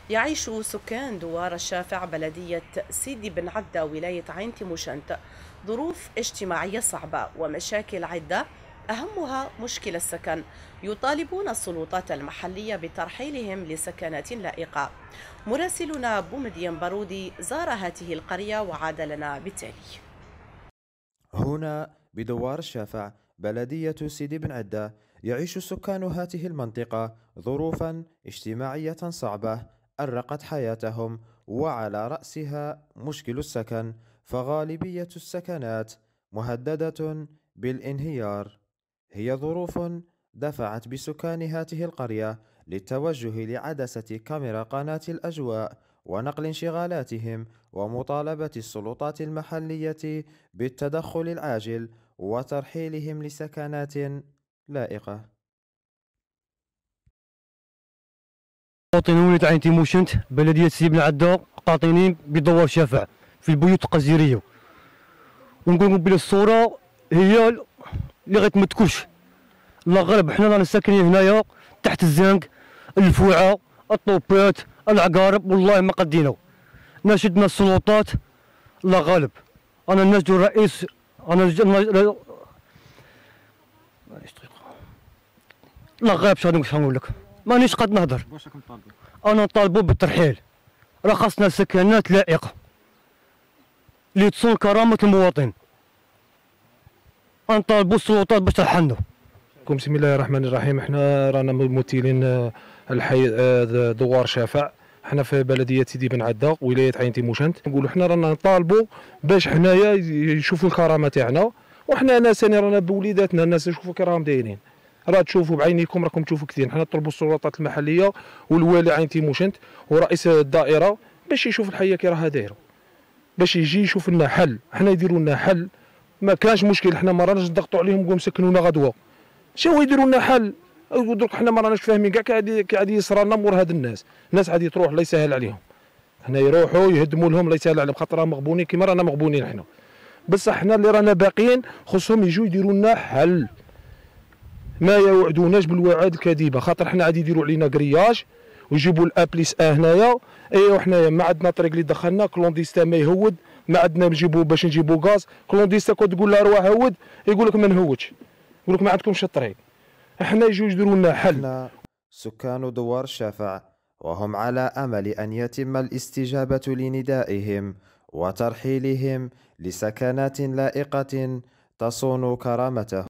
يعيش سكان دوار الشافع بلدية سيدي بن عدة ولاية عين تيموشنت ظروف اجتماعية صعبة ومشاكل عدة، أهمها مشكل السكن. يطالبون السلطات المحلية بترحيلهم لسكنات لائقة. مراسلنا بومدين بارودي زار هذه القرية وعاد لنا بالتالي. هنا بدوار الشافع بلدية سيدي بن عدة يعيش سكان هذه المنطقة ظروفا اجتماعية صعبة أرقت حياتهم، وعلى رأسها مشكل السكن، فغالبية السكنات مهددة بالانهيار. هي ظروف دفعت بسكان هذه القرية للتوجه لعدسة كاميرا قناة الأجواء ونقل انشغالاتهم، ومطالبة السلطات المحلية بالتدخل العاجل وترحيلهم لسكنات لائقة. مواطنون عين تيموشنت بلدية سيدي بن عدة قاطنين بدوار شافع في البيوت القزيرية، ونقول لكم بلي الصورة هي اللي غتمتكوش. الله غالب حنا رانا ساكنين هنايا تحت الزنق، الفوعة، الطوبات، العقارب، والله ما قدينا. ناشدنا السلطات الله غالب. انا ناشد الرئيس، انا الله غالب. شنو نقول لك، مانيش قاد نهضر. واش راكم طالبين؟ انا نطالبوا بالترحيل، راه خاصنا سكنات لائقه اللي تصون كرامه المواطن. نطالبوا السلطات باش ترحلنا. بسم الله الرحمن الرحيم. احنا رانا ممثلين الحي دوار شافع، احنا في بلديه سيدي بن عده ولايه عين تيموشنت. نقولوا احنا رانا نطالبوا باش حنايا يشوفوا الكرامه تاعنا، وحنا ناس رانا بوليداتنا، الناس يشوفوا كي راهم دايرين. راه تشوفوا بعينيكم، راكم تشوفوا كثير. حنا نطلبوا السلطات المحليه والوالي عين تيموشنت ورئيس الدائره باش يشوف الحيه كي راها دايره، باش يجي يشوف لنا حل. حنا يديروا لنا حل، ما كانش مشكل. حنا ما راناش نضغطوا عليهم نقولوا سكنونا غدوه، شنو يديروا لنا حل. درك حنا ما راناش فاهمين كاع كي عادي يصرى لنا مور هاد الناس عادي تروح الله يسهل عليهم. حنا يروحوا يهدموا لهم الله يسهل عليهم، خاطر راهم مغبونين كيما رانا مغبونين حنا. بصح حنا اللي رانا باقيين خصهم يجوا يديروا لنا حل، ما يوعدوناش بالوعد الكاذبه. خاطر حنا عادي يديروا علينا كرياج ويجيبوا الابليس هنايا. ايوا حنايا ما عندنا طريق اللي دخلنا، كلونديستا ما يهود، ما عندنا نجيبوا باش نجيبوا غاز. كلونديستا كنت تقول له روح هود يقول لك ما نهودش، يقول لك ما عندكمش الطريق. احنا يجوا يديروا لنا حل. احنا سكان دوار الشافع، وهم على أمل أن يتم الاستجابة لندائهم وترحيلهم لسكنات لائقة تصون كرامتهم.